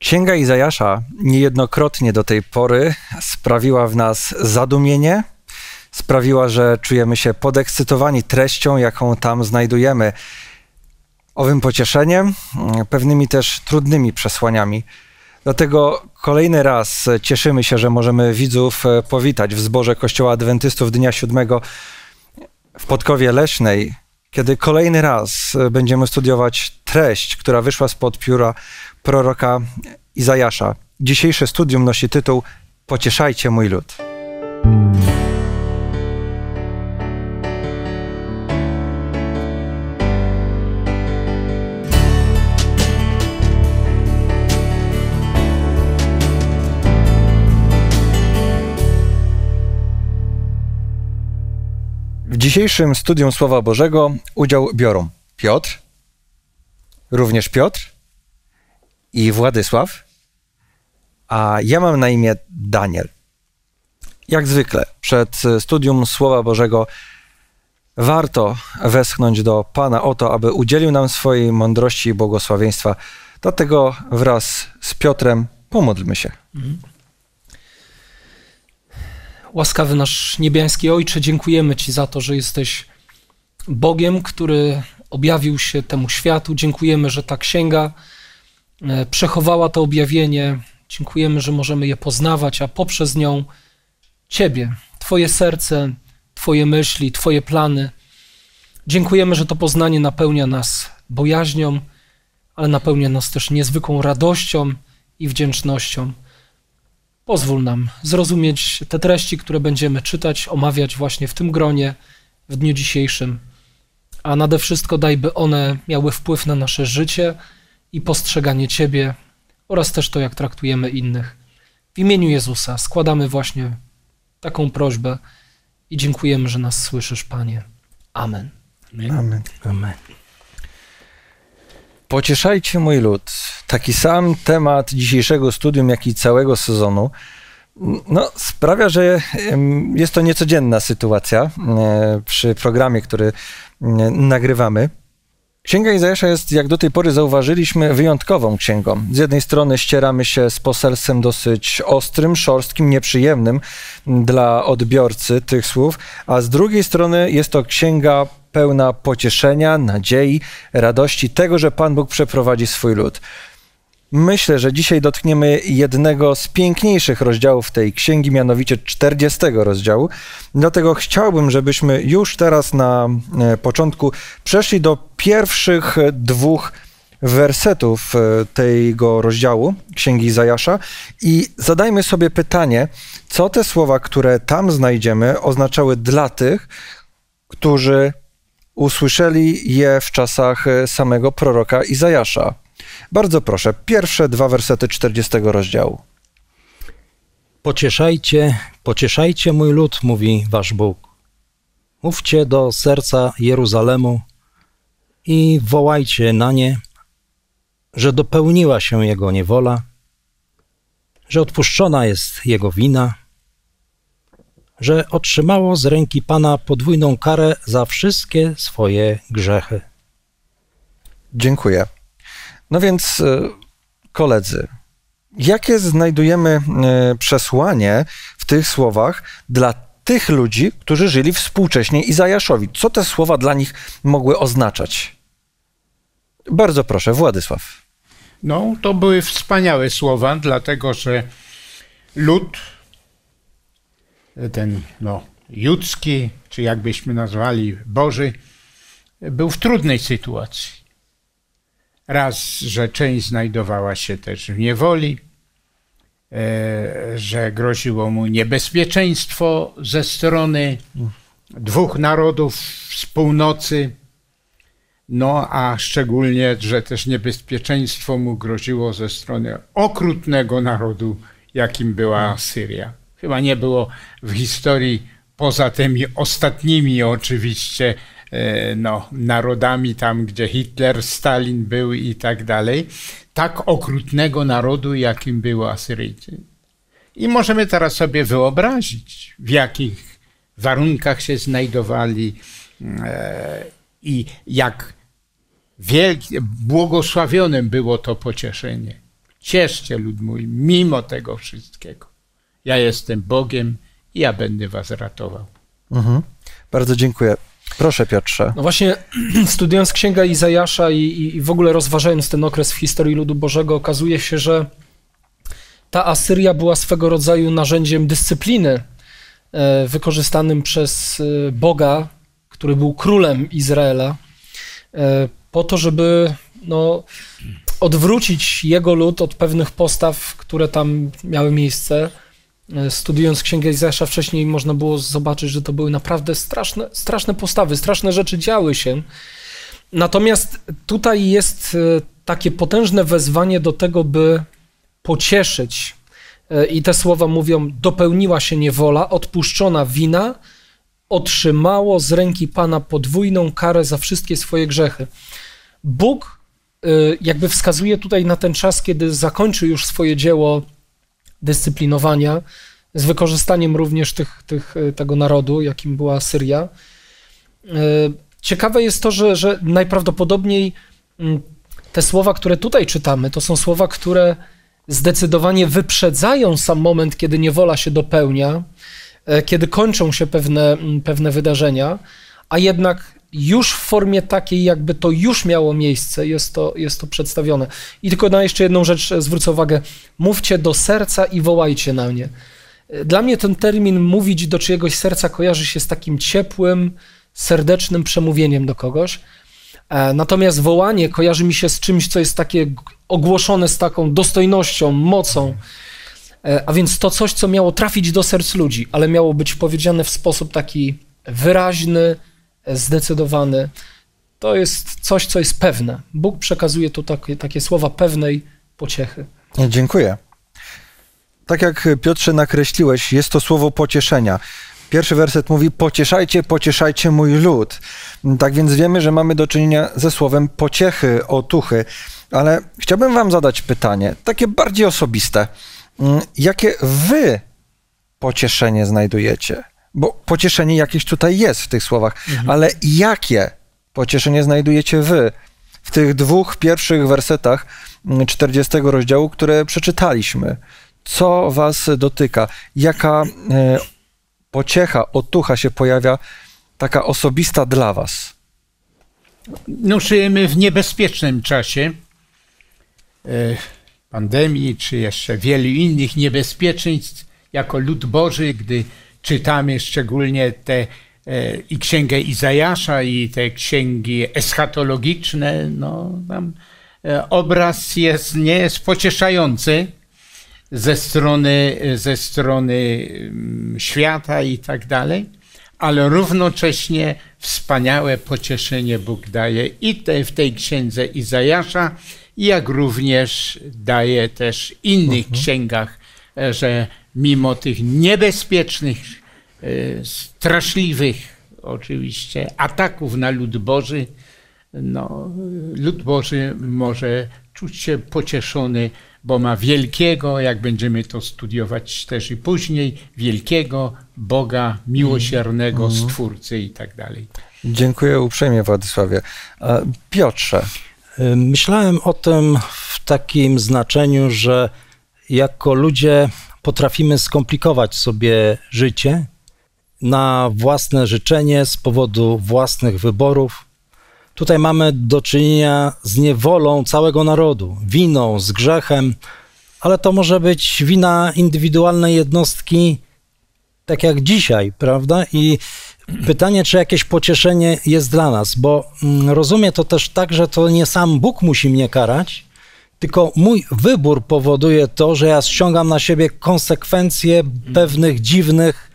Księga Izajasza niejednokrotnie do tej pory sprawiła w nas zadumienie, sprawiła, że czujemy się podekscytowani treścią, jaką tam znajdujemy. Owym pocieszeniem, pewnymi też trudnymi przesłaniami. Dlatego kolejny raz cieszymy się, że możemy widzów powitać w zborze Kościoła Adwentystów Dnia Siódmego w Podkowie Leśnej, kiedy kolejny raz będziemy studiować treść, która wyszła spod pióra proroka Izajasza. Dzisiejsze studium nosi tytuł Pocieszajcie mój lud. W dzisiejszym studium Słowa Bożego udział biorą Piotr, również Piotr i Władysław, a ja mam na imię Daniel. Jak zwykle przed studium Słowa Bożego warto westchnąć do Pana o to, aby udzielił nam swojej mądrości i błogosławieństwa. Dlatego wraz z Piotrem pomódlmy się. Łaskawy nasz niebiański Ojcze, dziękujemy Ci za to, że jesteś Bogiem, który objawił się temu światu. Dziękujemy, że ta księga przechowała to objawienie. Dziękujemy, że możemy je poznawać, a poprzez nią Ciebie, Twoje serce, Twoje myśli, Twoje plany. Dziękujemy, że to poznanie napełnia nas bojaźnią, ale napełnia nas też niezwykłą radością i wdzięcznością. Pozwól nam zrozumieć te treści, które będziemy czytać, omawiać właśnie w tym gronie, w dniu dzisiejszym, a nade wszystko daj, by one miały wpływ na nasze życie i postrzeganie Ciebie oraz też to, jak traktujemy innych. W imieniu Jezusa składamy właśnie taką prośbę i dziękujemy, że nas słyszysz, Panie. Amen. Amen. Amen. Pocieszajcie mój lud. Taki sam temat dzisiejszego studium, jak i całego sezonu, sprawia, że jest to niecodzienna sytuacja przy programie, który nagrywamy. Księga Izajasza jest, jak do tej pory zauważyliśmy, wyjątkową księgą. Z jednej strony ścieramy się z poselstwem dosyć ostrym, szorstkim, nieprzyjemnym dla odbiorcy tych słów, a z drugiej strony jest to księga pełna pocieszenia, nadziei, radości, tego, że Pan Bóg przeprowadzi swój lud. Myślę, że dzisiaj dotkniemy jednego z piękniejszych rozdziałów tej księgi, mianowicie 40 rozdziału. Dlatego chciałbym, żebyśmy już teraz na początku przeszli do pierwszych dwóch wersetów tego rozdziału Księgi Izajasza i zadajmy sobie pytanie, co te słowa, które tam znajdziemy, oznaczały dla tych, którzy usłyszeli je w czasach samego proroka Izajasza. Bardzo proszę, pierwsze dwa wersety 40 rozdziału. Pocieszajcie mój lud, mówi wasz Bóg. Mówcie do serca Jeruzalemu i wołajcie na nie, że dopełniła się jego niewola, że odpuszczona jest jego wina, że otrzymało z ręki Pana podwójną karę za wszystkie swoje grzechy. Dziękuję. No więc, koledzy, jakie znajdujemy przesłanie w tych słowach dla tych ludzi, którzy żyli współcześnie Izajaszowi? Co te słowa dla nich mogły oznaczać? Bardzo proszę, Władysław. To były wspaniałe słowa, dlatego że lud, ten judzki, czy jakbyśmy nazwali Boży, był w trudnej sytuacji. Raz, że część znajdowała się też w niewoli, że groziło mu niebezpieczeństwo ze strony dwóch narodów z północy, a szczególnie, że też niebezpieczeństwo mu groziło ze strony okrutnego narodu, jakim była Asyria. Chyba nie było w historii, poza tymi ostatnimi oczywiście, narodami tam, gdzie Hitler, Stalin był i tak dalej, tak okrutnego narodu, jakim były Asyryjcy. I możemy teraz sobie wyobrazić, w jakich warunkach się znajdowali i jak błogosławionym było to pocieszenie. Cieszcie lud mój, mimo tego wszystkiego. Ja jestem Bogiem i ja będę was ratował. Bardzo dziękuję. Proszę, Piotrze. No właśnie, studiując Księgę Izajasza i w ogóle rozważając ten okres w historii ludu Bożego, okazuje się, że ta Asyria była swego rodzaju narzędziem dyscypliny wykorzystanym przez Boga, który był królem Izraela, po to, żeby odwrócić jego lud od pewnych postaw, które tam miały miejsce. Studiując Księgę Izajasza wcześniej można było zobaczyć, że to były naprawdę straszne postawy, straszne rzeczy działy się. Natomiast tutaj jest takie potężne wezwanie do tego, by pocieszyć. I te słowa mówią: dopełniła się niewola, odpuszczona wina, otrzymało z ręki Pana podwójną karę za wszystkie swoje grzechy. Bóg jakby wskazuje tutaj na ten czas, kiedy zakończy już swoje dzieło dyscyplinowania, z wykorzystaniem również tego narodu, jakim była Asyria. Ciekawe jest to, że najprawdopodobniej te słowa, które tutaj czytamy, to są słowa, które zdecydowanie wyprzedzają sam moment, kiedy niewola się dopełnia, kiedy kończą się pewne wydarzenia, a jednak już w formie takiej, jakby to już miało miejsce, jest to przedstawione. I tylko na jeszcze jedną rzecz zwrócę uwagę. Mówcie do serca i wołajcie na mnie. Dla mnie ten termin mówić do czyjegoś serca kojarzy się z takim ciepłym, serdecznym przemówieniem do kogoś. Natomiast wołanie kojarzy mi się z czymś, co jest takie ogłoszone z taką dostojnością, mocą. A więc to coś, co miało trafić do serc ludzi, ale miało być powiedziane w sposób taki wyraźny, zdecydowany. To jest coś, co jest pewne. Bóg przekazuje tu takie słowa pewnej pociechy. Dziękuję. Tak jak, Piotrze, nakreśliłeś, jest to słowo pocieszenia. Pierwszy werset mówi: pocieszajcie, pocieszajcie mój lud. Tak więc wiemy, że mamy do czynienia ze słowem pociechy, otuchy. Ale chciałbym wam zadać pytanie, takie bardziej osobiste. Jakie wy pocieszenie znajdujecie? Bo pocieszenie jakieś tutaj jest w tych słowach, ale jakie pocieszenie znajdujecie wy w tych dwóch pierwszych wersetach 40 rozdziału, które przeczytaliśmy? Co was dotyka? Jaka pociecha, otucha się pojawia, taka osobista dla was? No, żyjemy w niebezpiecznym czasie pandemii, czy jeszcze wielu innych niebezpieczeństw jako lud Boży, gdy czytamy szczególnie i Księgę Izajasza, i te księgi eschatologiczne, no tam obraz nie jest pocieszający ze strony świata i tak dalej, ale równocześnie wspaniałe pocieszenie Bóg daje i w tej księdze Izajasza, jak również daje też w innych księgach, że mimo tych niebezpiecznych, straszliwych oczywiście ataków na lud Boży, no, lud Boży może czuć się pocieszony, bo ma wielkiego, jak będziemy to studiować też i później, wielkiego Boga miłosiernego, Stwórcy i tak dalej. Dziękuję uprzejmie, Władysławie. Piotrze. Myślałem o tym w takim znaczeniu, że jako ludzie potrafimy skomplikować sobie życie na własne życzenie z powodu własnych wyborów. Tutaj mamy do czynienia z niewolą całego narodu, winą, z grzechem, ale to może być wina indywidualnej jednostki, tak jak dzisiaj, prawda? I pytanie, czy jakieś pocieszenie jest dla nas, bo rozumiem to też tak, że to nie sam Bóg musi mnie karać, tylko mój wybór powoduje to, że ja ściągam na siebie konsekwencje pewnych dziwnych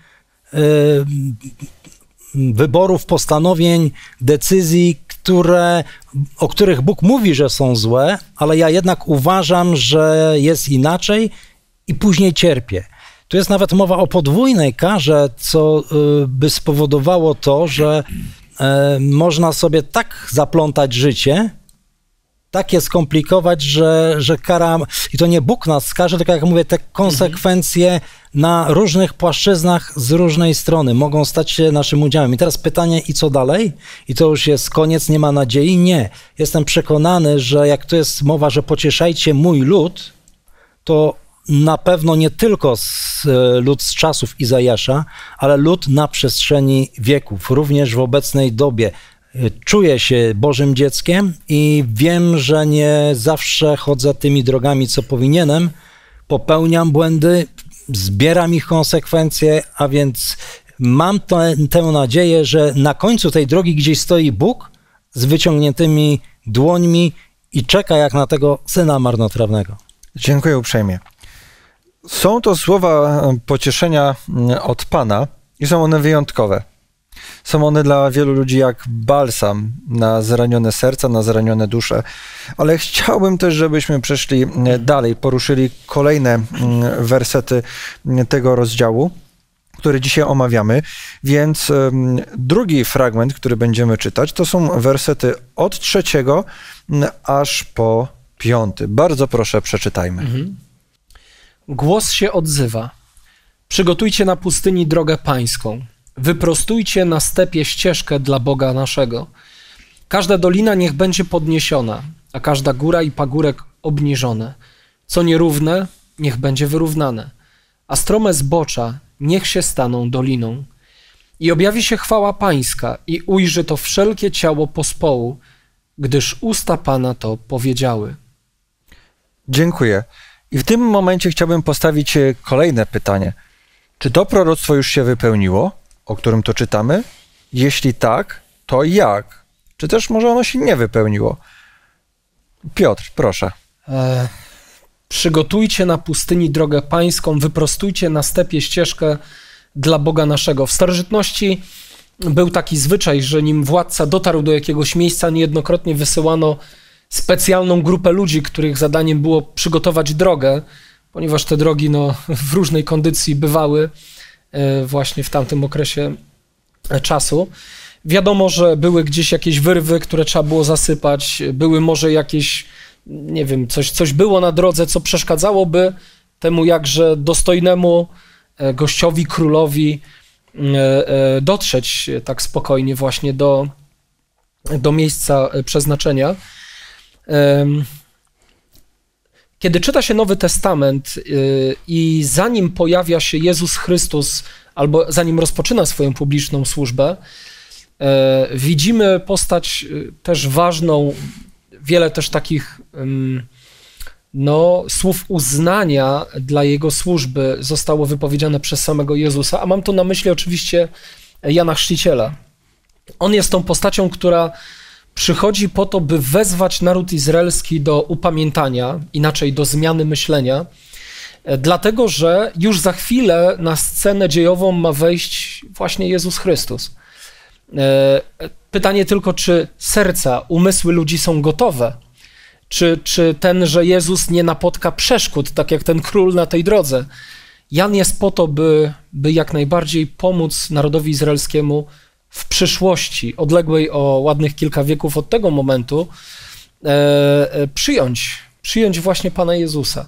wyborów, postanowień, decyzji, o których Bóg mówi, że są złe, ale ja jednak uważam, że jest inaczej i później cierpię. Tu jest nawet mowa o podwójnej karze, co by spowodowało to, że można sobie tak zaplątać życie, tak je skomplikować, że kara, i to nie Bóg nas karze, tylko jak mówię, te konsekwencje na różnych płaszczyznach z różnej strony mogą stać się naszym udziałem. I teraz pytanie, i co dalej? I to już jest koniec, nie ma nadziei? Nie. Jestem przekonany, że jak tu jest mowa, że pocieszajcie mój lud, to na pewno nie tylko lud z czasów Izajasza, ale lud na przestrzeni wieków, również w obecnej dobie. Czuję się Bożym dzieckiem i wiem, że nie zawsze chodzę tymi drogami, co powinienem. Popełniam błędy, zbieram ich konsekwencje, a więc mam tę nadzieję, że na końcu tej drogi gdzieś stoi Bóg z wyciągniętymi dłońmi i czeka jak na tego syna marnotrawnego. Dziękuję uprzejmie. Są to słowa pocieszenia od Pana i są one wyjątkowe. Są one dla wielu ludzi jak balsam na zranione serca, na zranione dusze. Ale chciałbym też, żebyśmy przeszli dalej, poruszyli kolejne wersety tego rozdziału, który dzisiaj omawiamy. Więc drugi fragment, który będziemy czytać, to są wersety od 3 aż po 5. Bardzo proszę, przeczytajmy. Głos się odzywa. Przygotujcie na pustyni drogę pańską. Wyprostujcie na stepie ścieżkę dla Boga naszego. Każda dolina niech będzie podniesiona, a każda góra i pagórek obniżone. Co nierówne, niech będzie wyrównane, a strome zbocza niech się staną doliną. I objawi się chwała pańska i ujrzy to wszelkie ciało pospołu, gdyż usta Pana to powiedziały. Dziękuję. I w tym momencie chciałbym postawić kolejne pytanie. Czy to proroctwo już się wypełniło, o którym to czytamy? Jeśli tak, to jak? Czy też może ono się nie wypełniło? Piotr, proszę. Przygotujcie na pustyni drogę pańską, wyprostujcie na stepie ścieżkę dla Boga naszego. W starożytności był taki zwyczaj, że nim władca dotarł do jakiegoś miejsca, niejednokrotnie wysyłano specjalną grupę ludzi, których zadaniem było przygotować drogę, ponieważ te drogi w różnej kondycji bywały właśnie w tamtym okresie czasu. Wiadomo, że były gdzieś jakieś wyrwy, które trzeba było zasypać, były może jakieś, nie wiem, coś było na drodze, co przeszkadzałoby temu jakże dostojnemu gościowi, królowi dotrzeć tak spokojnie właśnie do miejsca przeznaczenia. Kiedy czyta się Nowy Testament i zanim pojawia się Jezus Chrystus, albo zanim rozpoczyna swoją publiczną służbę, widzimy postać też ważną, wiele też takich słów uznania dla Jego służby zostało wypowiedziane przez samego Jezusa, a mam tu na myśli oczywiście Jana Chrzciciela. On jest tą postacią, która przychodzi po to, by wezwać naród izraelski do upamiętania, inaczej do zmiany myślenia, dlatego że już za chwilę na scenę dziejową ma wejść właśnie Jezus Chrystus. Pytanie tylko, czy serca, umysły ludzi są gotowe, czy tenże Jezus nie napotka przeszkód, tak jak ten król na tej drodze. Jan jest po to, by jak najbardziej pomóc narodowi izraelskiemu w przyszłości, odległej o ładnych kilka wieków od tego momentu, przyjąć właśnie Pana Jezusa.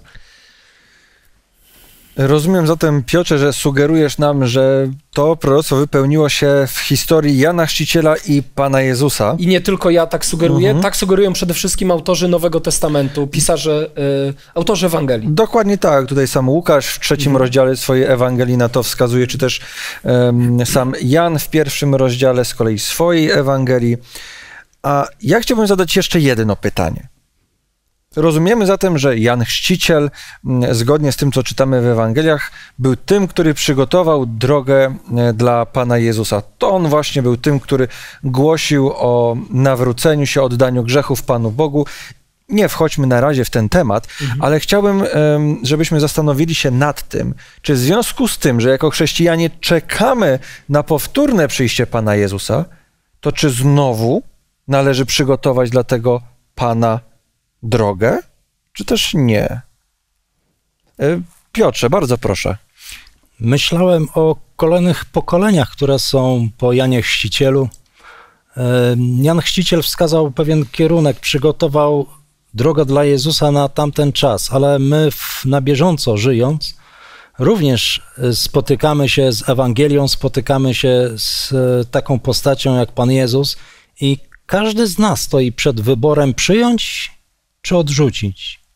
Rozumiem zatem, Piotrze, że sugerujesz nam, że to proroctwo wypełniło się w historii Jana Chrzciciela i Pana Jezusa. I nie tylko ja tak sugeruję, tak sugerują przede wszystkim autorzy Nowego Testamentu, pisarze, autorzy Ewangelii. Dokładnie tak. Tutaj sam Łukasz w 3 rozdziale swojej Ewangelii na to wskazuje, czy też sam Jan w 1 rozdziale z kolei swojej Ewangelii. A ja chciałbym zadać jeszcze jedno pytanie. Rozumiemy zatem, że Jan Chrzciciel, zgodnie z tym, co czytamy w Ewangeliach, był tym, który przygotował drogę dla Pana Jezusa. To on właśnie był tym, który głosił o nawróceniu się, oddaniu grzechów Panu Bogu. Nie wchodźmy na razie w ten temat, ale chciałbym, żebyśmy zastanowili się nad tym, czy w związku z tym, że jako chrześcijanie czekamy na powtórne przyjście Pana Jezusa, to czy znowu należy przygotować dla tego Pana drogę, czy też nie? Piotrze, bardzo proszę. Myślałem o kolejnych pokoleniach, które są po Janie Chrzcicielu. Jan Chrzciciel wskazał pewien kierunek, przygotował drogę dla Jezusa na tamten czas, ale my na bieżąco żyjąc, również spotykamy się z Ewangelią, spotykamy się z taką postacią jak Pan Jezus i każdy z nas stoi przed wyborem przyjąć czy odrzucić.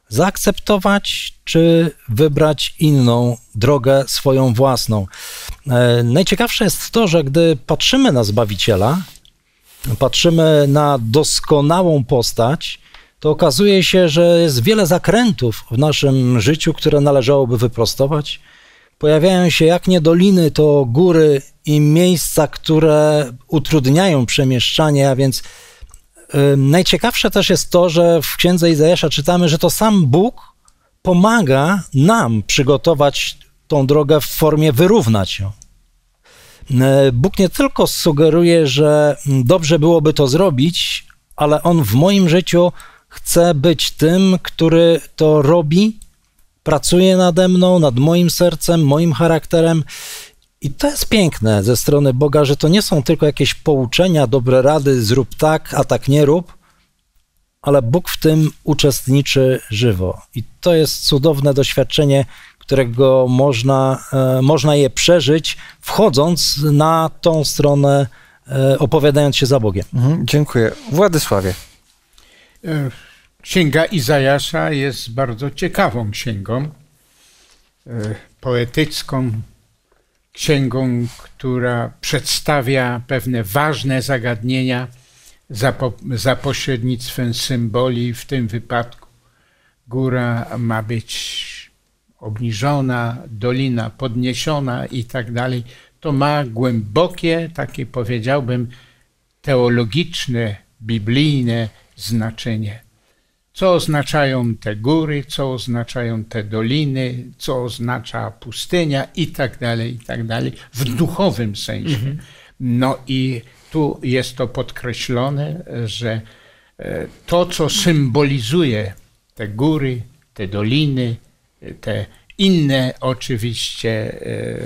zaakceptować, czy wybrać inną drogę, swoją własną. Najciekawsze jest to, że gdy patrzymy na Zbawiciela, patrzymy na doskonałą postać, to okazuje się, że jest wiele zakrętów w naszym życiu, które należałoby wyprostować. Pojawiają się jak nie doliny, to góry i miejsca, które utrudniają przemieszczanie, a więc najciekawsze też jest to, że w Księdze Izajasza czytamy, że to sam Bóg pomaga nam przygotować tą drogę w formie wyrównać ją. Bóg nie tylko sugeruje, że dobrze byłoby to zrobić, ale On w moim życiu chce być tym, który to robi, pracuje nade mną, nad moim sercem, moim charakterem. I to jest piękne ze strony Boga, że to nie są tylko jakieś pouczenia, dobre rady, zrób tak, a tak nie rób, ale Bóg w tym uczestniczy żywo. I to jest cudowne doświadczenie, którego można je przeżyć, wchodząc na tą stronę, opowiadając się za Bogiem. Dziękuję. Władysławie. Księga Izajasza jest bardzo ciekawą księgą, poetycką, księgą, która przedstawia pewne ważne zagadnienia za pośrednictwem symboli. W tym wypadku góra ma być obniżona, dolina podniesiona i tak dalej. To ma głębokie, takie powiedziałbym, teologiczne, biblijne znaczenie. Co oznaczają te góry, co oznaczają te doliny, co oznacza pustynia i tak dalej, w duchowym sensie. No i tu jest to podkreślone, że to, co symbolizuje te góry, te doliny, te inne oczywiście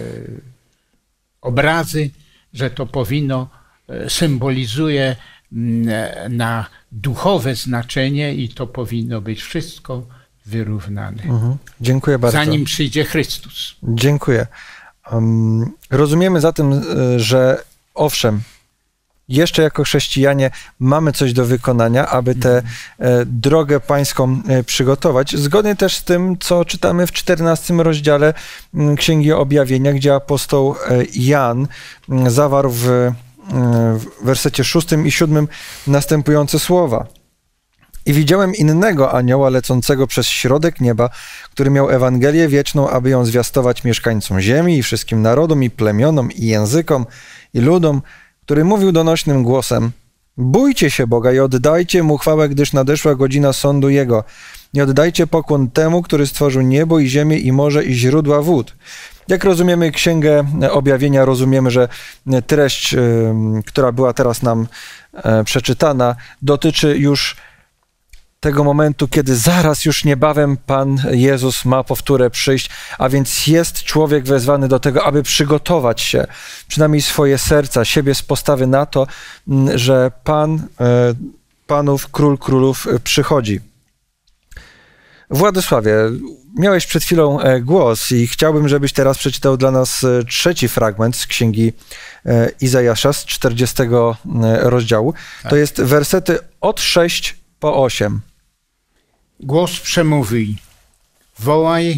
obrazy, że to powinno symbolizuje na duchowe znaczenie i to powinno być wszystko wyrównane. Dziękuję bardzo. Zanim przyjdzie Chrystus. Dziękuję. Rozumiemy zatem, że owszem, jeszcze jako chrześcijanie mamy coś do wykonania, aby tę drogę pańską przygotować. Zgodnie też z tym, co czytamy w 14 rozdziale Księgi Objawienia, gdzie apostoł Jan zawarł w wersecie 6 i 7 następujące słowa. I widziałem innego anioła lecącego przez środek nieba, który miał Ewangelię wieczną, aby ją zwiastować mieszkańcom ziemi i wszystkim narodom i plemionom i językom i ludom, który mówił donośnym głosem: bójcie się Boga i oddajcie Mu chwałę, gdyż nadeszła godzina sądu Jego. I oddajcie pokłon temu, który stworzył niebo i ziemię i morze i źródła wód. Jak rozumiemy Księgę Objawienia, rozumiemy, że treść, która była teraz nam przeczytana, dotyczy już tego momentu, kiedy zaraz już niebawem Pan Jezus ma powtórę przyjść, a więc jest człowiek wezwany do tego, aby przygotować się, przynajmniej swoje serca, siebie z postawy na to, że Pan Panów, Król Królów przychodzi. Władysławie, miałeś przed chwilą głos i chciałbym, żebyś teraz przeczytał dla nas trzeci fragment z Księgi Izajasza z 40 rozdziału. Tak. To jest wersety od 6 po 8. Głos przemówi: wołaj,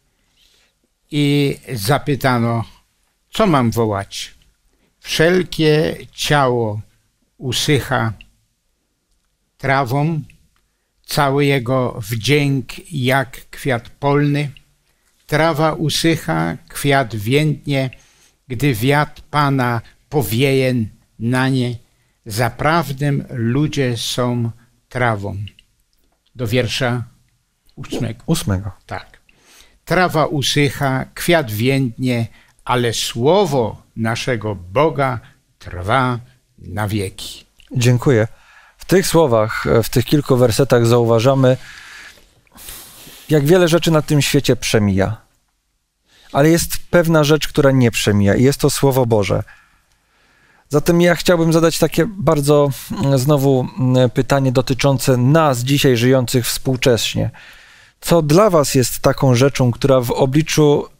i zapytano, co mam wołać? Wszelkie ciało usycha trawą, cały jego wdzięk jak kwiat polny. Trawa usycha, kwiat więdnie, gdy wiatr Pana powieje na nie. Zaprawdę ludzie są trawą. Do wiersza 8. Tak. Trawa usycha, kwiat więdnie, ale słowo naszego Boga trwa na wieki. Dziękuję. W tych słowach, w tych kilku wersetach zauważamy, jak wiele rzeczy na tym świecie przemija. Ale jest pewna rzecz, która nie przemija i jest to Słowo Boże. Zatem ja chciałbym zadać takie bardzo znowu pytanie dotyczące nas dzisiaj żyjących współcześnie. Co dla was jest taką rzeczą, która w obliczu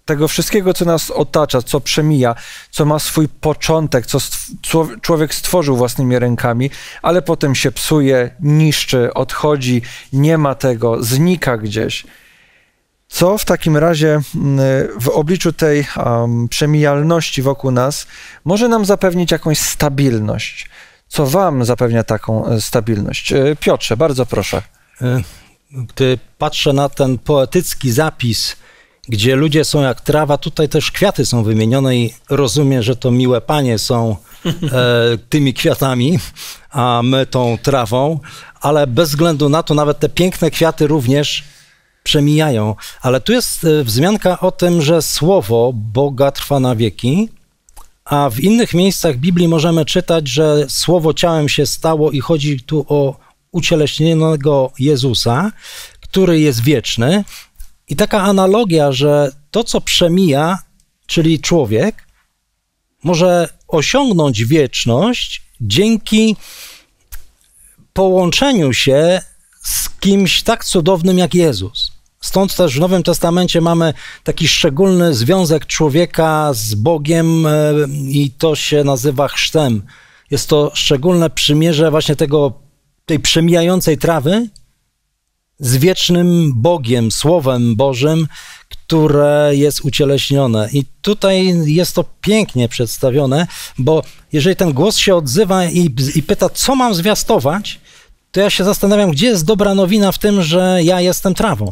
tego wszystkiego, co nas otacza, co przemija, co ma swój początek, co człowiek stworzył własnymi rękami, ale potem się psuje, niszczy, odchodzi, nie ma tego, znika gdzieś. Co w takim razie w obliczu tej przemijalności wokół nas może nam zapewnić jakąś stabilność? Co wam zapewnia taką stabilność? Piotrze, bardzo proszę. Gdy patrzę na ten poetycki zapis, gdzie ludzie są jak trawa, tutaj też kwiaty są wymienione i rozumiem, że to miłe panie są tymi kwiatami, a my tą trawą, ale bez względu na to nawet te piękne kwiaty również przemijają. Ale tu jest wzmianka o tym, że słowo Boga trwa na wieki, a w innych miejscach Biblii możemy czytać, że słowo ciałem się stało i chodzi tu o ucieleśnionego Jezusa, który jest wieczny. I taka analogia, że to, co przemija, czyli człowiek, może osiągnąć wieczność dzięki połączeniu się z kimś tak cudownym jak Jezus. Stąd też w Nowym Testamencie mamy taki szczególny związek człowieka z Bogiem i to się nazywa chrztem. Jest to szczególne przymierze właśnie tej przemijającej trawy z wiecznym Bogiem, Słowem Bożym, które jest ucieleśnione. I tutaj jest to pięknie przedstawione, bo jeżeli ten głos się odzywa i pyta, co mam zwiastować, to ja się zastanawiam, gdzie jest dobra nowina w tym, że ja jestem trawą.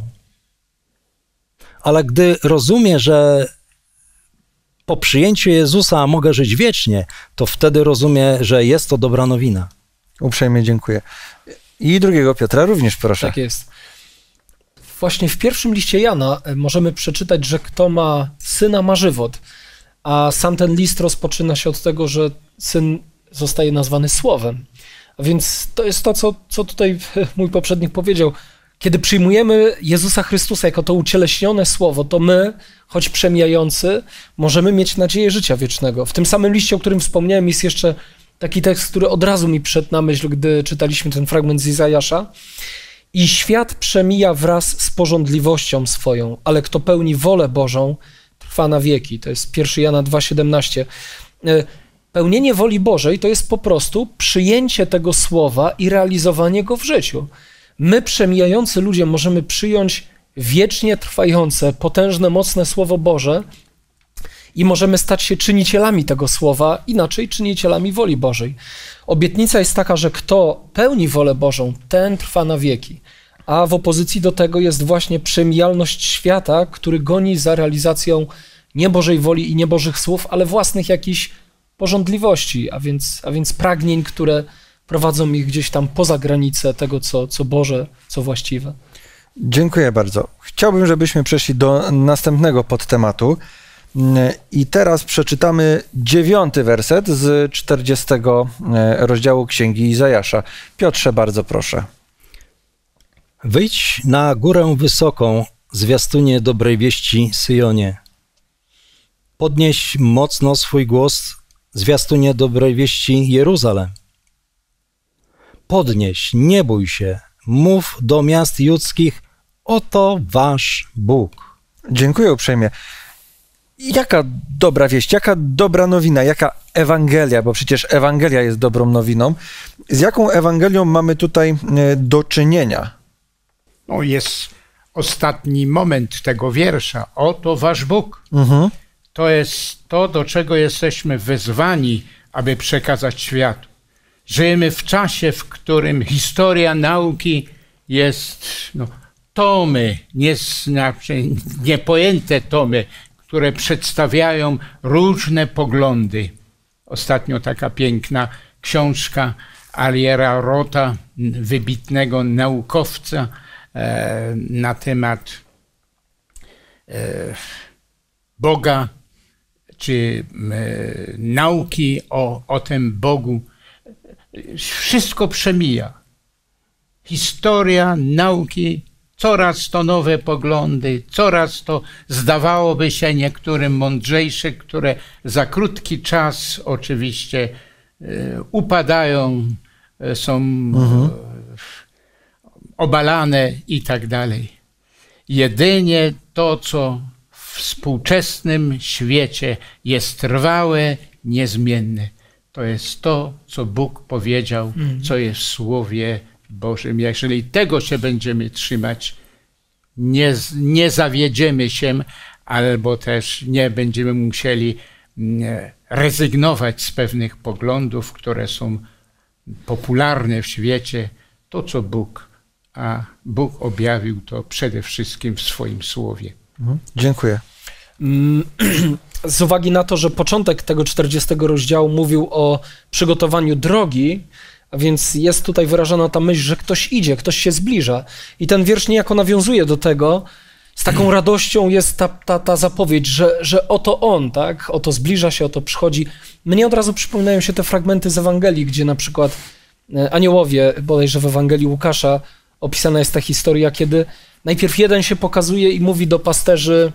Ale gdy rozumiem, że po przyjęciu Jezusa mogę żyć wiecznie, to wtedy rozumiem, że jest to dobra nowina. Uprzejmie dziękuję. I drugiego Piotra również proszę. Tak jest. Właśnie w pierwszym liście Jana możemy przeczytać, że kto ma syna, ma żywot. A sam ten list rozpoczyna się od tego, że syn zostaje nazwany Słowem. A więc to jest to, co tutaj mój poprzednik powiedział. Kiedy przyjmujemy Jezusa Chrystusa jako to ucieleśnione Słowo, to my, choć przemijający, możemy mieć nadzieję życia wiecznego. W tym samym liście, o którym wspomniałem, jest jeszcze taki tekst, który od razu mi przyszedł na myśl, gdy czytaliśmy ten fragment z Izajasza. I świat przemija wraz z pożądliwością swoją, ale kto pełni wolę Bożą, trwa na wieki. To jest 1 Jana 2,17. Pełnienie woli Bożej to jest po prostu przyjęcie tego słowa i realizowanie go w życiu. My, przemijający ludzie, możemy przyjąć wiecznie trwające, potężne, mocne Słowo Boże i możemy stać się czynicielami tego słowa, inaczej czynicielami woli Bożej. Obietnica jest taka, że kto pełni wolę Bożą, ten trwa na wieki. A w opozycji do tego jest właśnie przemijalność świata, który goni za realizacją nie Bożej woli i nie Bożych słów, ale własnych jakichś pożądliwości, a więc pragnień, które prowadzą ich gdzieś tam poza granicę tego, co Boże, co właściwe. Dziękuję bardzo. Chciałbym, żebyśmy przeszli do następnego podtematu. I teraz przeczytamy 9 werset z 40 rozdziału Księgi Izajasza. Piotrze, bardzo proszę. Wyjdź na górę wysoką, zwiastunie dobrej wieści Syjonie. Podnieś mocno swój głos, zwiastunie dobrej wieści Jeruzalem. Podnieś, nie bój się, mów do miast judzkich, oto wasz Bóg. Dziękuję uprzejmie. Jaka dobra wieść, jaka dobra nowina, jaka Ewangelia, bo przecież Ewangelia jest dobrą nowiną. Z jaką Ewangelią mamy tutaj do czynienia? No jest ostatni moment tego wiersza. Oto wasz Bóg. To jest to, do czego jesteśmy wezwani, aby przekazać światu. Żyjemy w czasie, w którym historia nauki jest tomy, niepojęte tomy, które przedstawiają różne poglądy. Ostatnio taka piękna książka Ariela Rota, wybitnego naukowca, na temat Boga, czy nauki o tym Bogu. Wszystko przemija. Historia nauki, coraz to nowe poglądy, coraz to zdawałoby się niektórym mądrzejsze, które za krótki czas oczywiście upadają, są obalane i tak dalej. Jedynie to, co w współczesnym świecie jest trwałe, niezmienne. To jest to, co Bóg powiedział, co jest w Słowie Bożym. Jeżeli tego się będziemy trzymać, nie zawiedziemy się, albo też nie będziemy musieli rezygnować z pewnych poglądów, które są popularne w świecie. To, co Bóg objawił, to przede wszystkim w swoim Słowie. Dziękuję. Z uwagi na to, że początek tego 40 rozdziału mówił o przygotowaniu drogi, a więc jest tutaj wyrażona ta myśl, że ktoś idzie, ktoś się zbliża. I ten wiersz niejako nawiązuje do tego. Z taką radością jest ta zapowiedź, że oto on, tak? Oto zbliża się, oto przychodzi. Mnie od razu przypominają się te fragmenty z Ewangelii, gdzie na przykład aniołowie, bodajże w Ewangelii Łukasza, opisana jest ta historia, kiedy najpierw jeden się pokazuje i mówi do pasterzy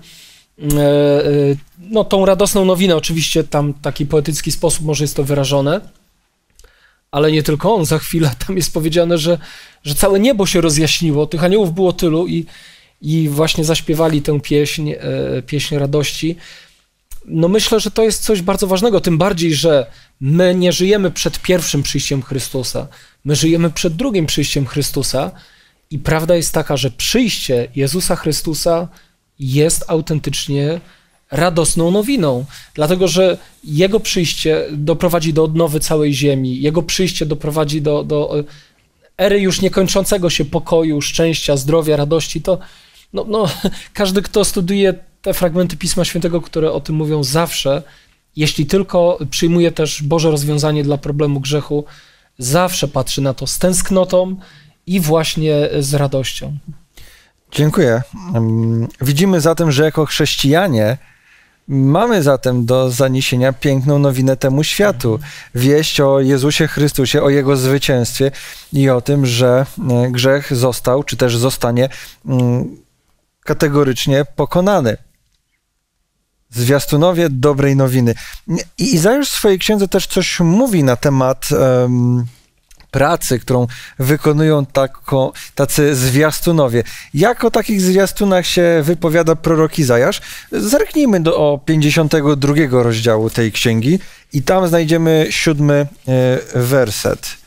tą radosną nowinę, oczywiście tam w taki poetycki sposób może jest to wyrażone, ale nie tylko on, za chwilę tam jest powiedziane, że całe niebo się rozjaśniło, tych aniołów było tylu i właśnie zaśpiewali tę pieśń radości. No myślę, że to jest coś bardzo ważnego, tym bardziej, że my nie żyjemy przed pierwszym przyjściem Chrystusa, my żyjemy przed drugim przyjściem Chrystusa i prawda jest taka, że przyjście Jezusa Chrystusa jest autentycznie radosną nowiną, dlatego że Jego przyjście doprowadzi do odnowy całej ziemi, Jego przyjście doprowadzi do ery już niekończącego się pokoju, szczęścia, zdrowia, radości. To każdy, kto studiuje te fragmenty Pisma Świętego, które o tym mówią zawsze, jeśli tylko przyjmuje też Boże rozwiązanie dla problemu grzechu, zawsze patrzy na to z tęsknotą i właśnie z radością. Dziękuję. Widzimy zatem, że jako chrześcijanie mamy zatem do zaniesienia piękną nowinę temu światu. Wieść o Jezusie Chrystusie, o Jego zwycięstwie i o tym, że grzech został, czy też zostanie kategorycznie pokonany. Zwiastunowie dobrej nowiny. I Izajasz w swojej księdze też coś mówi na temat pracy, którą wykonują tacy zwiastunowie. Jak o takich zwiastunach się wypowiada prorok Izajasz? Zerknijmy do 52 rozdziału tej księgi i tam znajdziemy 7 werset.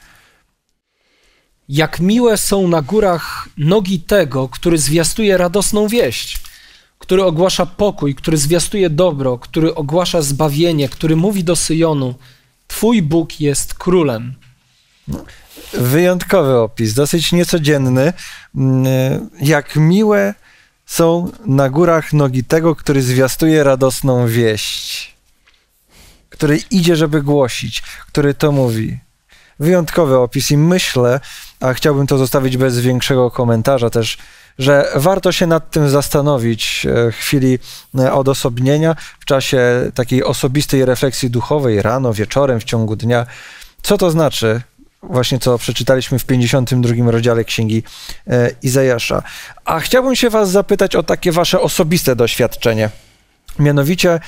Jak miłe są na górach nogi tego, który zwiastuje radosną wieść, który ogłasza pokój, który zwiastuje dobro, który ogłasza zbawienie, który mówi do Syjonu, Twój Bóg jest królem. Wyjątkowy opis, dosyć niecodzienny. Jak miłe są na górach nogi tego, który zwiastuje radosną wieść, który idzie, żeby głosić, który to mówi. Wyjątkowy opis i myślę, a chciałbym to zostawić bez większego komentarza też, że warto się nad tym zastanowić w chwili odosobnienia, w czasie takiej osobistej refleksji duchowej, rano, wieczorem, w ciągu dnia. Co to znaczy? Właśnie co przeczytaliśmy w 52 rozdziale Księgi Izajasza. A chciałbym się was zapytać o takie wasze osobiste doświadczenie. Mianowicie,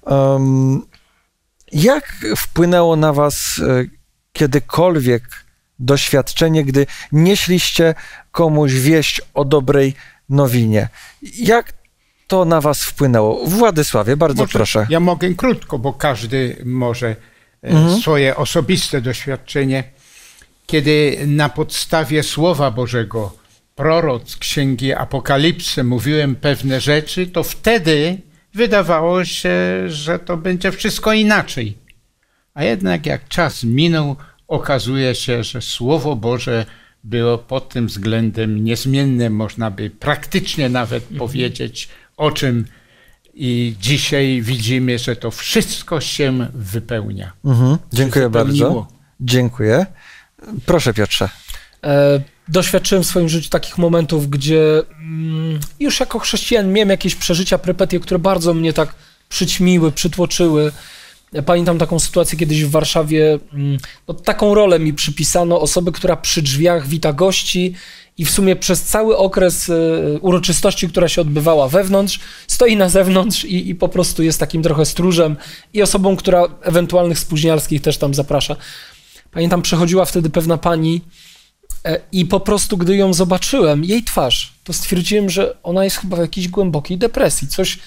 jak wpłynęło na was kiedykolwiek doświadczenie, gdy nieśliście komuś wieść o dobrej nowinie? Jak to na was wpłynęło? Władysławie, bardzo proszę. Ja mogę krótko, bo każdy może swoje osobiste doświadczenie. Kiedy na podstawie Słowa Bożego, prorok z Księgi Apokalipsy mówiłem pewne rzeczy, to wtedy wydawało się, że to będzie wszystko inaczej. A jednak jak czas minął, okazuje się, że Słowo Boże było pod tym względem niezmienne, można by praktycznie nawet powiedzieć, o czym i dzisiaj widzimy, że to wszystko się wypełnia. Dziękuję bardzo. Dziękuję. Proszę, Piotrze. Doświadczyłem w swoim życiu takich momentów, gdzie już jako chrześcijan miałem jakieś przeżycia, perypetie, które bardzo mnie tak przyćmiły, przytłoczyły. Pamiętam taką sytuację kiedyś w Warszawie, taką rolę mi przypisano, osoby, która przy drzwiach wita gości i w sumie przez cały okres uroczystości, która się odbywała wewnątrz, stoi na zewnątrz i po prostu jest takim trochę stróżem i osobą, która ewentualnych spóźnialskich też tam zaprasza. Pamiętam, przechodziła wtedy pewna pani i po prostu, gdy ją zobaczyłem, jej twarz, to stwierdziłem, że ona jest chyba w jakiejś głębokiej depresji.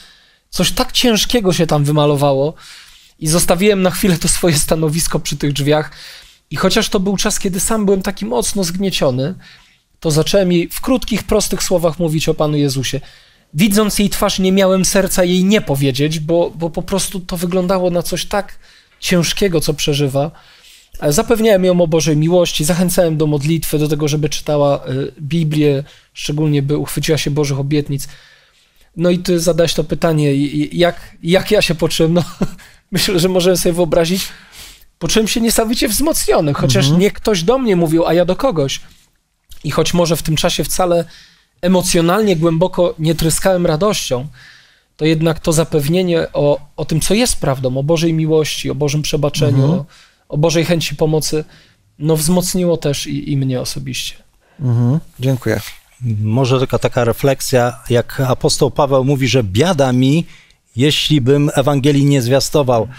Coś tak ciężkiego się tam wymalowało i zostawiłem na chwilę to swoje stanowisko przy tych drzwiach i chociaż to był czas, kiedy sam byłem taki mocno zgnieciony, to zacząłem jej w krótkich, prostych słowach mówić o Panu Jezusie. Widząc jej twarz, nie miałem serca jej nie powiedzieć, bo po prostu to wyglądało na coś tak ciężkiego, co przeżywa. Zapewniałem ją o Bożej miłości, zachęcałem do modlitwy, do tego, żeby czytała Biblię, szczególnie by uchwyciła się Bożych obietnic. No i ty zadałeś to pytanie, jak ja się poczułem? No, myślę, że możemy sobie wyobrazić. Poczułem się niesamowicie wzmocniony, chociaż nie ktoś do mnie mówił, a ja do kogoś. I choć może w tym czasie wcale emocjonalnie, głęboko nie tryskałem radością, to jednak to zapewnienie o tym, co jest prawdą, o Bożej miłości, o Bożym przebaczeniu, o Bożej chęci pomocy, no wzmocniło też i mnie osobiście. Dziękuję. Może tylko taka refleksja, jak apostoł Paweł mówi, że biada mi, jeśli bym Ewangelii nie zwiastował.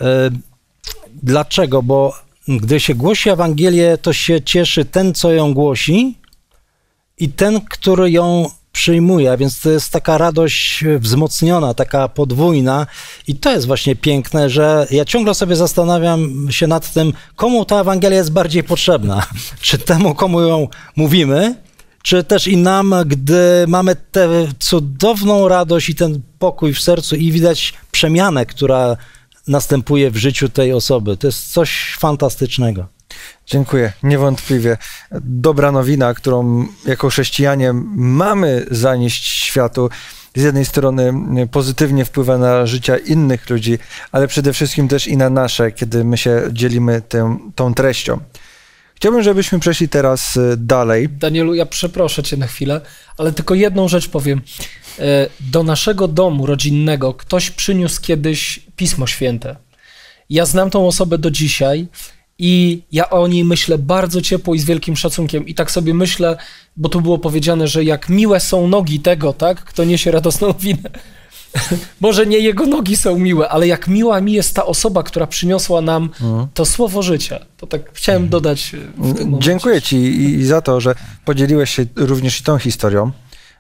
Dlaczego? Bo gdy się głosi Ewangelię, to się cieszy ten, co ją głosi i ten, który ją przyjmuje, więc to jest taka radość wzmocniona, taka podwójna i to jest właśnie piękne, że ja ciągle sobie zastanawiam się nad tym, komu ta Ewangelia jest bardziej potrzebna. Czy temu, komu ją mówimy, czy też i nam, gdy mamy tę cudowną radość i ten pokój w sercu i widać przemianę, która następuje w życiu tej osoby. To jest coś fantastycznego. Dziękuję, niewątpliwie. Dobra nowina, którą jako chrześcijanie mamy zanieść światu, z jednej strony pozytywnie wpływa na życie innych ludzi, ale przede wszystkim też i na nasze, kiedy my się dzielimy tą treścią. Chciałbym, żebyśmy przeszli teraz dalej. Danielu, ja przeproszę cię na chwilę, ale tylko jedną rzecz powiem. Do naszego domu rodzinnego ktoś przyniósł kiedyś Pismo Święte. Ja znam tą osobę do dzisiaj i ja o niej myślę bardzo ciepło i z wielkim szacunkiem. I tak sobie myślę, bo tu było powiedziane, że jak miłe są nogi tego, tak, kto niesie radosną winę. Może nie jego nogi są miłe, ale jak miła mi jest ta osoba, która przyniosła nam to słowo życia. To tak chciałem dodać w tym momencie. Dziękuję ci i za to, że podzieliłeś się również i tą historią.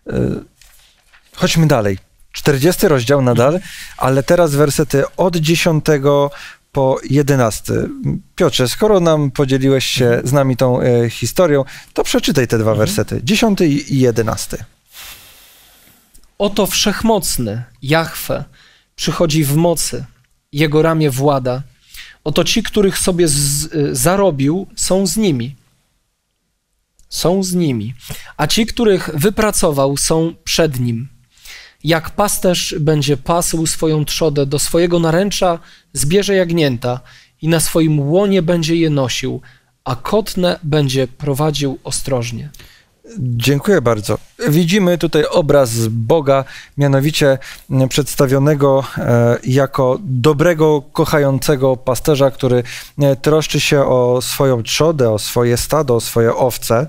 Chodźmy dalej. 40 rozdział nadal, ale teraz wersety od 10 po 11. Piotrze, skoro nam podzieliłeś się z nami tą historią, to przeczytaj te dwa wersety. 10 i 11. Oto wszechmocny, Jahwe, przychodzi w mocy, jego ramię włada. Oto ci, których sobie zarobił, są z nimi. Są z nimi. A ci, których wypracował, są przed nim. Jak pasterz będzie pasł swoją trzodę, do swojego naręcza zbierze jagnięta i na swoim łonie będzie je nosił, a kotnę będzie prowadził ostrożnie. Dziękuję bardzo. Widzimy tutaj obraz Boga, mianowicie przedstawionego jako dobrego, kochającego pasterza, który troszczy się o swoją trzodę, o swoje stado, o swoje owce.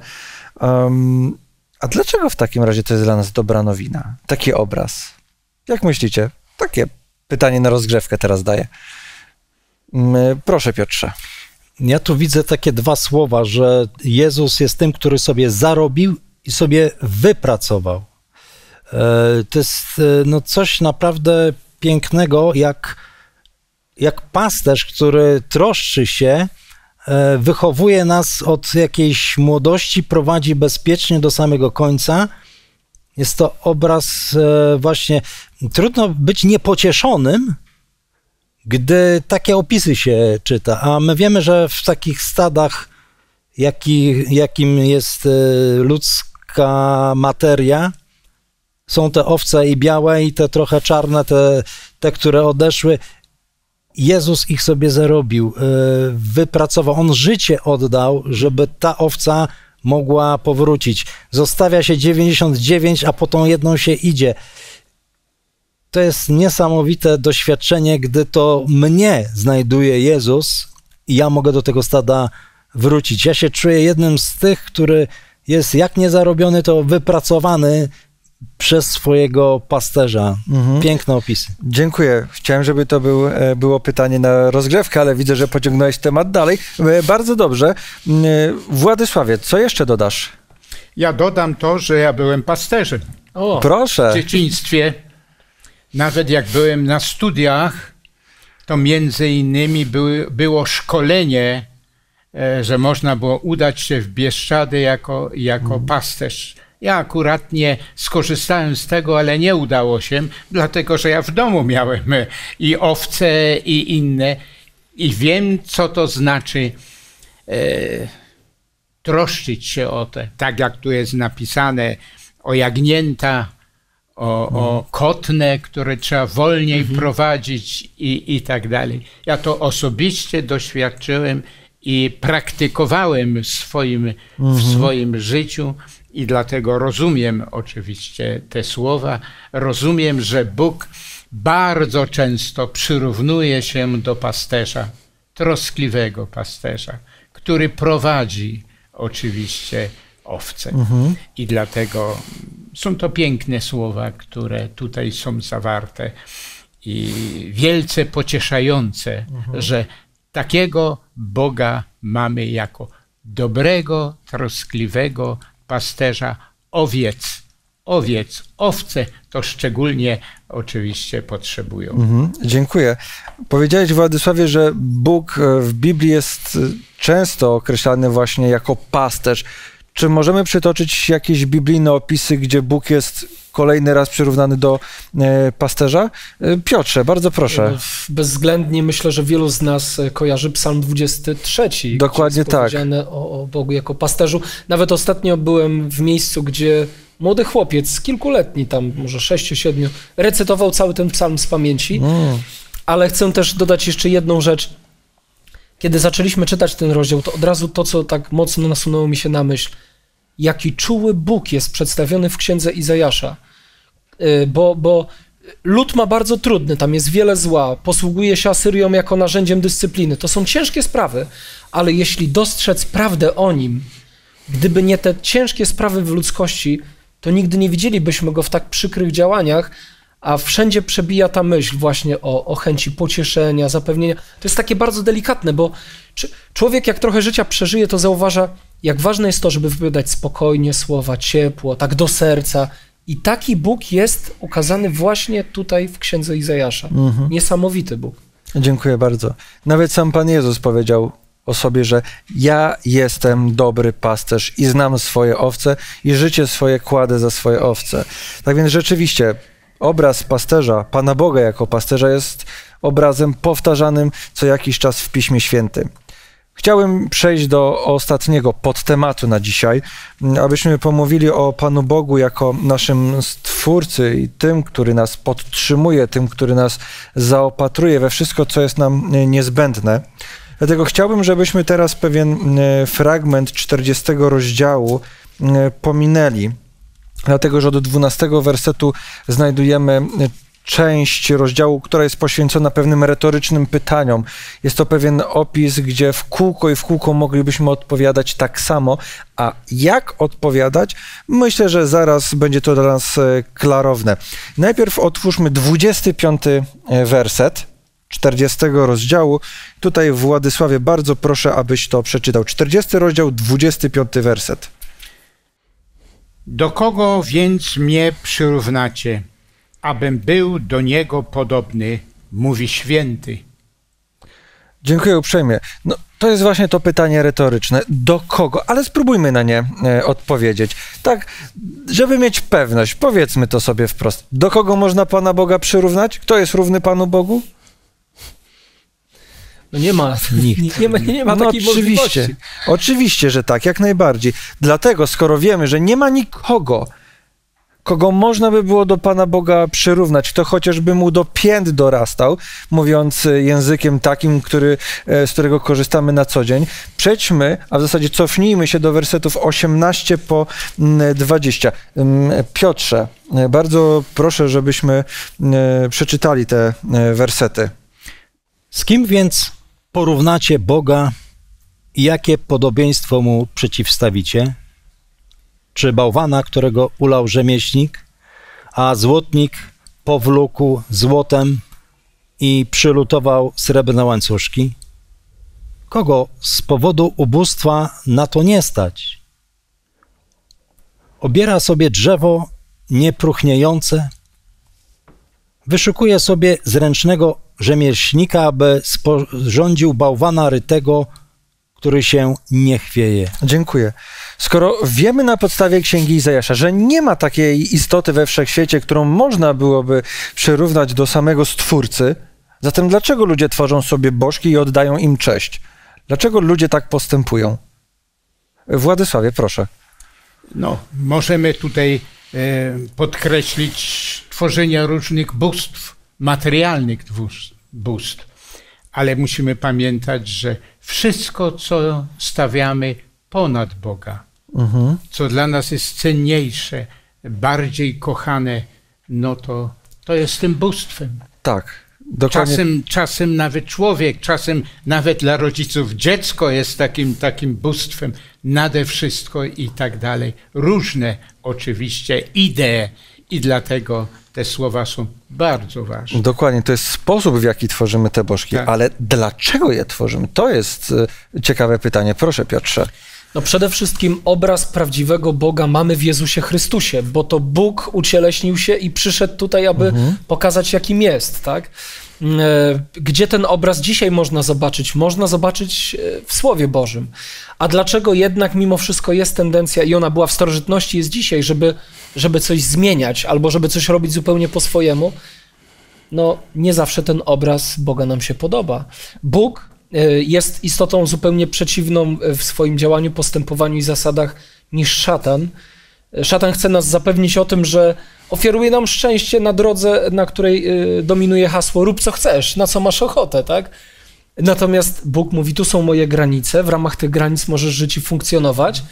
A dlaczego w takim razie to jest dla nas dobra nowina? Taki obraz. Jak myślicie? Takie pytanie na rozgrzewkę teraz daję. Proszę, Piotrze. Ja tu widzę takie dwa słowa, że Jezus jest tym, który sobie zarobił i sobie wypracował. To jest coś naprawdę pięknego, jak pasterz, który troszczy się, wychowuje nas od jakiejś młodości, prowadzi bezpiecznie do samego końca. Jest to obraz właśnie, trudno być niepocieszonym, gdy takie opisy się czyta, a my wiemy, że w takich stadach, jakim jest ludzka materia, są te owce i białe, i te trochę czarne, te, które odeszły. Jezus ich sobie zarobił, wypracował. On życie oddał, żeby ta owca mogła powrócić. Zostawia się 99, a po tą jedną się idzie. To jest niesamowite doświadczenie, gdy to mnie znajduje Jezus i ja mogę do tego stada wrócić. Ja się czuję jednym z tych, który jest jak niezarobiony, to wypracowany przez swojego pasterza. Piękne opisy. Dziękuję. Chciałem, żeby to było pytanie na rozgrzewkę, ale widzę, że pociągnąłeś temat dalej. Bardzo dobrze. Władysławie, co jeszcze dodasz? Ja dodam to, że ja byłem pasterzem. Proszę. W dzieciństwie Nawet jak byłem na studiach, to między innymi było szkolenie, że można było udać się w Bieszczady jako pasterz. Ja akurat nie skorzystałem z tego, ale nie udało się, dlatego że ja w domu miałem i owce, i inne. I wiem, co to znaczy troszczyć się o te, tak jak tu jest napisane, o jagnięta, o kotne, które trzeba wolniej prowadzić i tak dalej. Ja to osobiście doświadczyłem i praktykowałem w swoim życiu i dlatego rozumiem oczywiście te słowa. Rozumiem, że Bóg bardzo często przyrównuje się do pasterza, troskliwego pasterza, który prowadzi oczywiście owce. I dlatego są to piękne słowa, które tutaj są zawarte i wielce pocieszające, że takiego Boga mamy jako dobrego, troskliwego pasterza owiec. Owce to szczególnie oczywiście potrzebują. Dziękuję. Powiedziałeś, Władysławie, że Bóg w Biblii jest często określany właśnie jako pasterz. Czy możemy przytoczyć jakieś biblijne opisy, gdzie Bóg jest kolejny raz przyrównany do pasterza? Piotrze, bardzo proszę. Bezwzględnie myślę, że wielu z nas kojarzy Psalm 23. Dokładnie tak. Powiedziane o Bogu jako pasterzu. Nawet ostatnio byłem w miejscu, gdzie młody chłopiec, kilkuletni, tam może 6-7, recytował cały ten psalm z pamięci. Ale chcę też dodać jeszcze jedną rzecz. Kiedy zaczęliśmy czytać ten rozdział, to od razu to, co tak mocno nasunęło mi się na myśl, jaki czuły Bóg jest przedstawiony w księdze Izajasza. Bo lud ma bardzo trudny, tam jest wiele zła, posługuje się Asyrią jako narzędziem dyscypliny. To są ciężkie sprawy, ale jeśli dostrzec prawdę o nim, gdyby nie te ciężkie sprawy w ludzkości, to nigdy nie widzielibyśmy go w tak przykrych działaniach, a wszędzie przebija ta myśl właśnie o chęci pocieszenia, zapewnienia. To jest takie bardzo delikatne, bo człowiek jak trochę życia przeżyje, to zauważa, jak ważne jest to, żeby wypowiadać spokojnie słowa, ciepło, tak do serca. I taki Bóg jest ukazany właśnie tutaj w księdze Izajasza. Niesamowity Bóg. Dziękuję bardzo. Nawet sam Pan Jezus powiedział o sobie, że ja jestem dobry pasterz i znam swoje owce i życie swoje kładę za swoje owce. Tak więc rzeczywiście obraz pasterza, Pana Boga jako pasterza jest obrazem powtarzanym co jakiś czas w Piśmie Świętym. Chciałem przejść do ostatniego podtematu na dzisiaj, abyśmy pomówili o Panu Bogu jako naszym Stwórcy i tym, który nas podtrzymuje, tym, który nas zaopatruje we wszystko, co jest nam niezbędne. Dlatego chciałbym, żebyśmy teraz pewien fragment 40 rozdziału pominęli, dlatego że od 12 wersetu znajdujemy część rozdziału, która jest poświęcona pewnym retorycznym pytaniom. Jest to pewien opis, gdzie w kółko moglibyśmy odpowiadać tak samo, a jak odpowiadać? Myślę, że zaraz będzie to dla nas klarowne. Najpierw otwórzmy 25 werset 40 rozdziału. Tutaj, Władysławie, bardzo proszę, abyś to przeczytał. 40 rozdział, 25 werset. Do kogo więc mnie przyrównacie, abym był do Niego podobny, mówi święty. Dziękuję uprzejmie. No, to jest właśnie to pytanie retoryczne. Do kogo? Ale spróbujmy na nie odpowiedzieć. Tak, żeby mieć pewność, powiedzmy to sobie wprost. Do kogo można Pana Boga przyrównać? Kto jest równy Panu Bogu? No nie ma, nikt. Nie ma takiej możliwości. Oczywiście, że tak, jak najbardziej. Dlatego, skoro wiemy, że nie ma nikogo, kogo można by było do Pana Boga przyrównać, kto chociażby mu do pięt dorastał, mówiąc językiem takim, z którego korzystamy na co dzień, przejdźmy, a w zasadzie cofnijmy się do wersetów 18 po 20. Piotrze, bardzo proszę, żebyśmy przeczytali te wersety. Z kim więc porównacie Boga i jakie podobieństwo mu przeciwstawicie? Czy bałwana, którego ulał rzemieślnik, a złotnik powlókł złotem i przylutował srebrne łańcuszki? Kogo z powodu ubóstwa na to nie stać? Obiera sobie drzewo niepróchniejące, Wyszukuje sobie zręcznego rzemieślnika, aby sporządził bałwana rytego, który się nie chwieje. Dziękuję. Skoro wiemy na podstawie Księgi Izajasza, że nie ma takiej istoty we wszechświecie, którą można byłoby przyrównać do samego Stwórcy, zatem dlaczego ludzie tworzą sobie bożki i oddają im cześć? Dlaczego ludzie tak postępują? Władysławie, proszę. No, możemy tutaj podkreślić tworzenie różnych bóstw, materialnych bóstw, ale musimy pamiętać, że wszystko, co stawiamy ponad Boga, co dla nas jest cenniejsze, bardziej kochane, no to jest tym bóstwem. Tak, dokładnie. Czasem nawet człowiek, czasem nawet dla rodziców dziecko jest takim bóstwem, nade wszystko i tak dalej. Różne oczywiście idee i dlatego te słowa są bardzo ważne. Dokładnie, to jest sposób, w jaki tworzymy te bożki, Tak. ale dlaczego je tworzymy? To jest ciekawe pytanie. Proszę, Piotrze. No przede wszystkim obraz prawdziwego Boga mamy w Jezusie Chrystusie, bo to Bóg ucieleśnił się i przyszedł tutaj, aby pokazać, jakim jest, tak? Gdzie ten obraz dzisiaj można zobaczyć? Można zobaczyć w Słowie Bożym. A dlaczego jednak mimo wszystko jest tendencja, i ona była w starożytności, jest dzisiaj, żeby coś zmieniać albo żeby coś robić zupełnie po swojemu? No nie zawsze ten obraz Boga nam się podoba. Bóg jest istotą zupełnie przeciwną w swoim działaniu, postępowaniu i zasadach niż szatan. Szatan chce nas zapewnić o tym, że oferuje nam szczęście na drodze, na której dominuje hasło rób co chcesz, na co masz ochotę, tak? Natomiast Bóg mówi, tu są moje granice, w ramach tych granic możesz żyć i funkcjonować.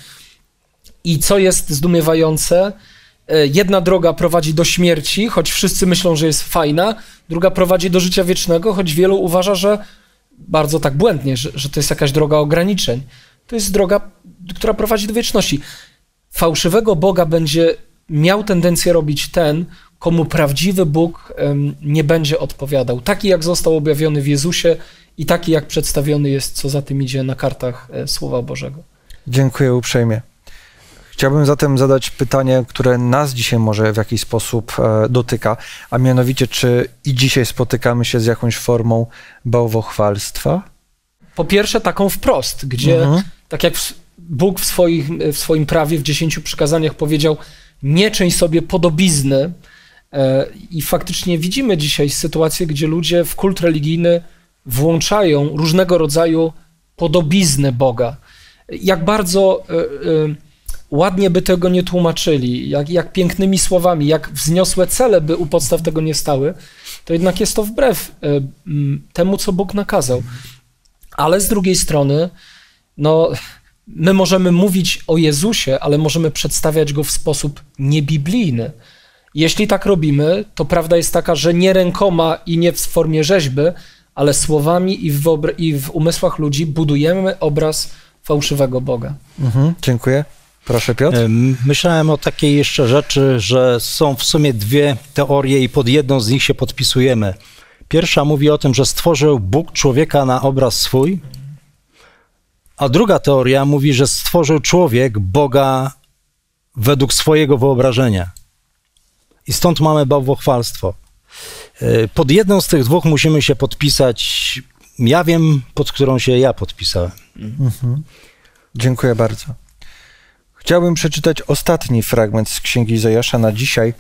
I co jest zdumiewające, jedna droga prowadzi do śmierci, choć wszyscy myślą, że jest fajna, druga prowadzi do życia wiecznego, choć wielu uważa, że bardzo tak błędnie, że to jest jakaś droga ograniczeń. To jest droga, która prowadzi do wieczności. Fałszywego Boga będzie miał tendencję robić ten, komu prawdziwy Bóg nie będzie odpowiadał. Taki, jak został objawiony w Jezusie i taki, jak przedstawiony jest, co za tym idzie na kartach Słowa Bożego. Dziękuję uprzejmie. Chciałbym zatem zadać pytanie, które nas dzisiaj może w jakiś sposób dotyka, a mianowicie, czy i dzisiaj spotykamy się z jakąś formą bałwochwalstwa? Po pierwsze taką wprost, gdzie tak jak Bóg w swoim prawie, w 10 przykazaniach powiedział, nie czyń sobie podobizny, i faktycznie widzimy dzisiaj sytuację, gdzie ludzie w kult religijny włączają różnego rodzaju podobizny Boga. Jak bardzo ładnie by tego nie tłumaczyli, jak pięknymi słowami, jak wzniosłe cele by u podstaw tego nie stały, to jednak jest to wbrew temu, co Bóg nakazał. Ale z drugiej strony, no, my możemy mówić o Jezusie, ale możemy przedstawiać Go w sposób niebiblijny. Jeśli tak robimy, to prawda jest taka, że nie rękoma i nie w formie rzeźby, ale słowami i w umysłach ludzi budujemy obraz fałszywego Boga. Dziękuję. Proszę, Piotr. Myślałem o takiej jeszcze rzeczy, że są w sumie dwie teorie i pod jedną z nich się podpisujemy. Pierwsza mówi o tym, że stworzył Bóg człowieka na obraz swój, a druga teoria mówi, że stworzył człowiek Boga według swojego wyobrażenia. I stąd mamy bałwochwalstwo. Pod jedną z tych dwóch musimy się podpisać. Ja wiem, pod którą się ja podpisałem. Dziękuję bardzo. Chciałbym przeczytać ostatni fragment z Księgi Izajasza na dzisiaj.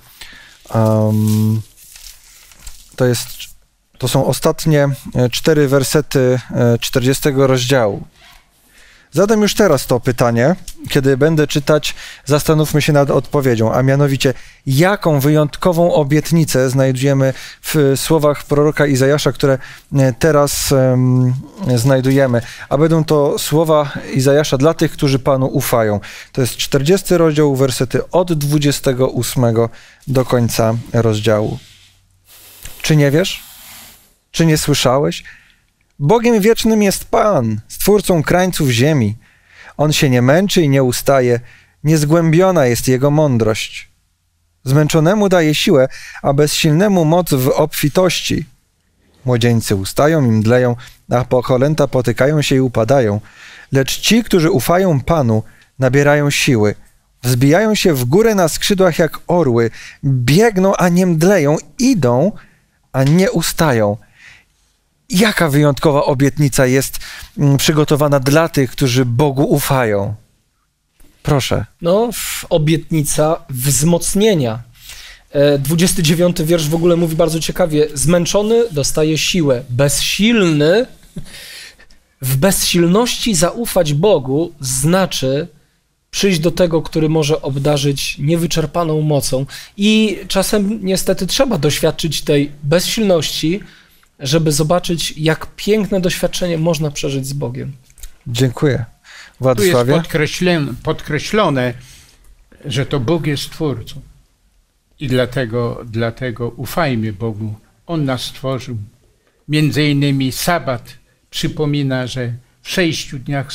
To są ostatnie 4 wersety 40 rozdziału. Zadam już teraz to pytanie, kiedy będę czytać, zastanówmy się nad odpowiedzią, a mianowicie, jaką wyjątkową obietnicę znajdujemy w słowach proroka Izajasza, które teraz znajdujemy, a będą to słowa Izajasza dla tych, którzy Panu ufają. To jest 40 rozdział, wersety od 28 do końca rozdziału. Czy nie wiesz? Czy nie słyszałeś? Bogiem wiecznym jest Pan, Stwórcą krańców ziemi. On się nie męczy i nie ustaje, niezgłębiona jest Jego mądrość. Zmęczonemu daje siłę, a bezsilnemu moc w obfitości. Młodzieńcy ustają i mdleją, a pokolęta potykają się i upadają. Lecz ci, którzy ufają Panu, nabierają siły. Wzbijają się w górę na skrzydłach jak orły, biegną, a nie mdleją, idą, a nie ustają. Jaka wyjątkowa obietnica jest przygotowana dla tych, którzy Bogu ufają? Proszę. No, obietnica wzmocnienia. 29 wiersz w ogóle mówi bardzo ciekawie. Zmęczony dostaje siłę. Bezsilny, w bezsilności zaufać Bogu znaczy przyjść do tego, który może obdarzyć niewyczerpaną mocą. I czasem niestety trzeba doświadczyć tej bezsilności, żeby zobaczyć, jak piękne doświadczenie można przeżyć z Bogiem. Dziękuję. Tu Władysławie? jest podkreślone, że to Bóg jest Twórcą. I dlatego ufajmy Bogu. On nas stworzył. Między innymi sabat przypomina, że w 6 dniach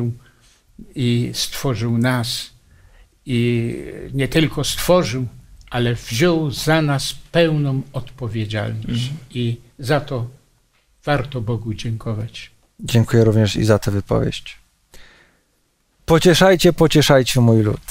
stworzył nas. I nie tylko stworzył, ale wziął za nas pełną odpowiedzialność. I za to warto Bogu dziękować. Dziękuję również i za tę wypowiedź. Pocieszajcie, pocieszajcie mój lud.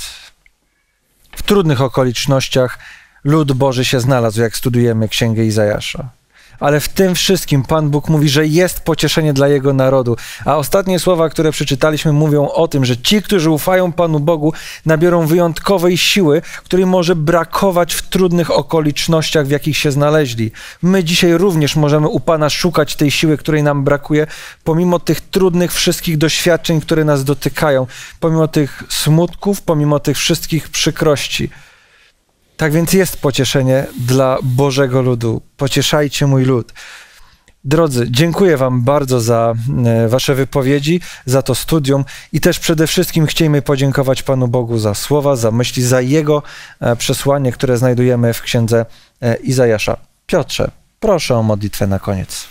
W trudnych okolicznościach lud Boży się znalazł, jak studujemy Księgę Izajasza. Ale w tym wszystkim Pan Bóg mówi, że jest pocieszenie dla Jego narodu. A ostatnie słowa, które przeczytaliśmy, mówią o tym, że ci, którzy ufają Panu Bogu, nabiorą wyjątkowej siły, której może brakować w trudnych okolicznościach, w jakich się znaleźli. My dzisiaj również możemy u Pana szukać tej siły, której nam brakuje, pomimo tych trudnych wszystkich doświadczeń, które nas dotykają, pomimo tych smutków, pomimo tych wszystkich przykrości. Tak więc jest pocieszenie dla Bożego ludu. Pocieszajcie mój lud. Drodzy, dziękuję Wam bardzo za Wasze wypowiedzi, za to studium i też przede wszystkim chcielibyśmy podziękować Panu Bogu za słowa, za myśli, za Jego przesłanie, które znajdujemy w Księdze Izajasza. Piotrze, proszę o modlitwę na koniec.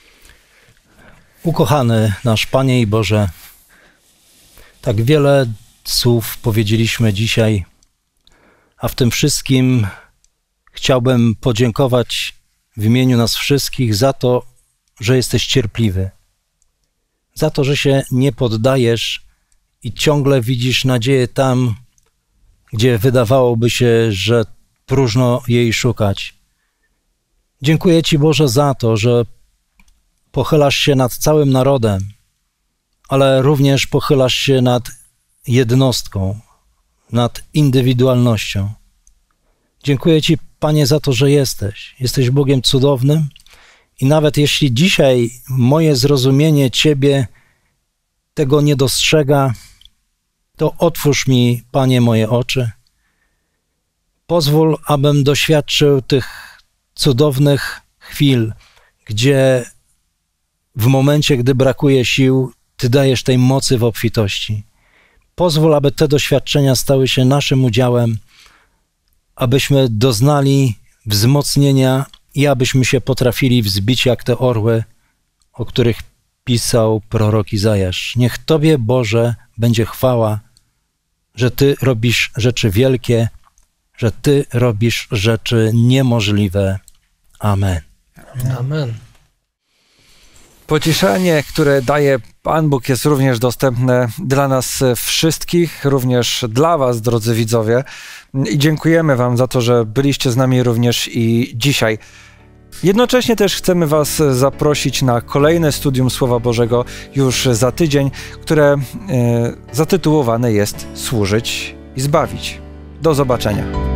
Ukochany nasz Panie i Boże, tak wiele słów powiedzieliśmy dzisiaj, a w tym wszystkim chciałbym podziękować w imieniu nas wszystkich za to, że jesteś cierpliwy, za to, że się nie poddajesz i ciągle widzisz nadzieję tam, gdzie wydawałoby się, że próżno jej szukać. Dziękuję Ci, Boże, za to, że pochylasz się nad całym narodem, ale również pochylasz się nad jednostką, nad indywidualnością. Dziękuję Ci, Panie, za to, że jesteś Bogiem cudownym i nawet jeśli dzisiaj moje zrozumienie Ciebie tego nie dostrzega, to otwórz mi, Panie, moje oczy. Pozwól, abym doświadczył tych cudownych chwil, gdzie w momencie, gdy brakuje sił, Ty dajesz tej mocy w obfitości. Pozwól, aby te doświadczenia stały się naszym udziałem, abyśmy doznali wzmocnienia i abyśmy się potrafili wzbić jak te orły, o których pisał prorok Izajasz. Niech Tobie, Boże, będzie chwała, że Ty robisz rzeczy wielkie, że Ty robisz rzeczy niemożliwe. Amen. Amen. Pocieszenie, które daje Pan Bóg, jest również dostępne dla nas wszystkich, również dla Was, drodzy widzowie. I dziękujemy Wam za to, że byliście z nami również i dzisiaj. Jednocześnie też chcemy Was zaprosić na kolejne studium Słowa Bożego już za tydzień, które zatytułowane jest Służyć i zbawić. Do zobaczenia.